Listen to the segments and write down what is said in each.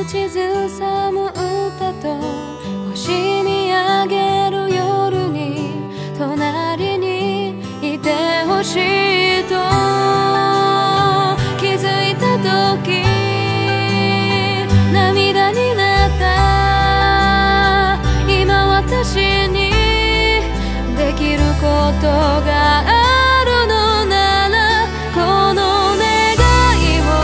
口ずさむ歌と星見上げる夜に隣にいてほしいと気づいた時涙になった今私にできることがあるのならこの願いを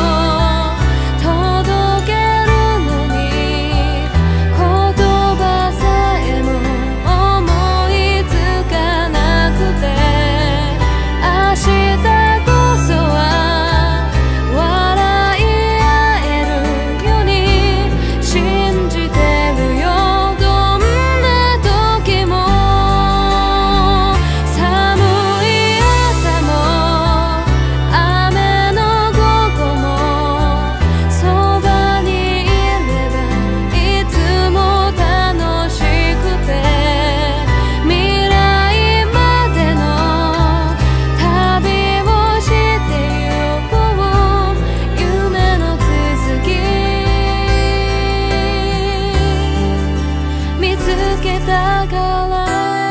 届けるのに言葉さえも思いつかなくて明日こそは笑い合えるように信じてるよどんな時も寒い朝も雨の午後もそばにいればいつも楽しくて未来までの旅をしてゆこう夢の続き見つけたから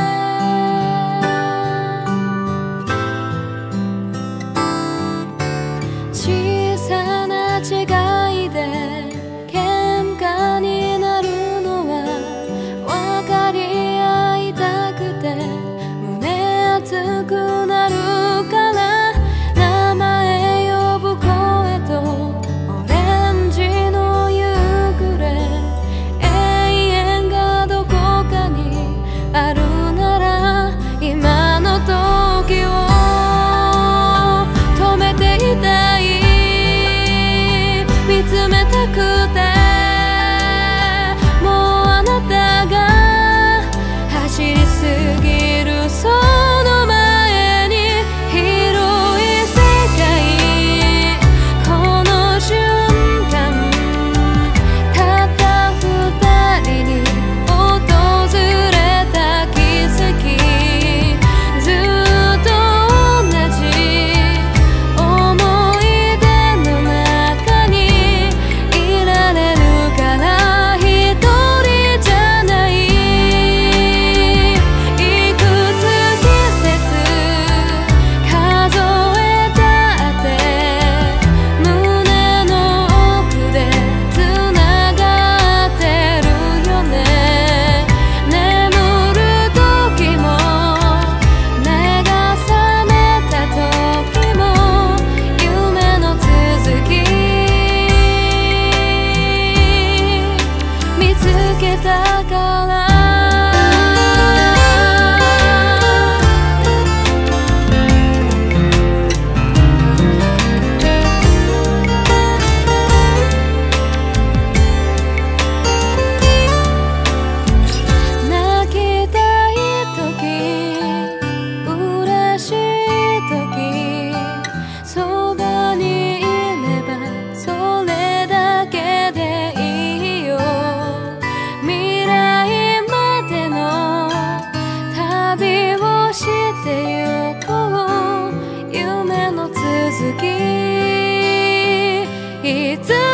小さな違いで喧嘩になるのは分かり合いたくて胸熱くなるから名前呼ぶ声とオレンジの夕暮れ永遠がどこかにあるなら今の時を止めていたい見つめたくてもうあなたが走りすぎるその前に広い世界この瞬間たった二人に訪れた奇跡ずっと同じ思い出の中にいられるから一人じゃないいくつ季節数えたって胸の奥でつながってるよね眠る時も目が覚めた時も夢の続き見つけたから泣きたい時嬉しい時そばにいればそれだけでいいよ未来までの旅をしてゆこう夢の続きいつ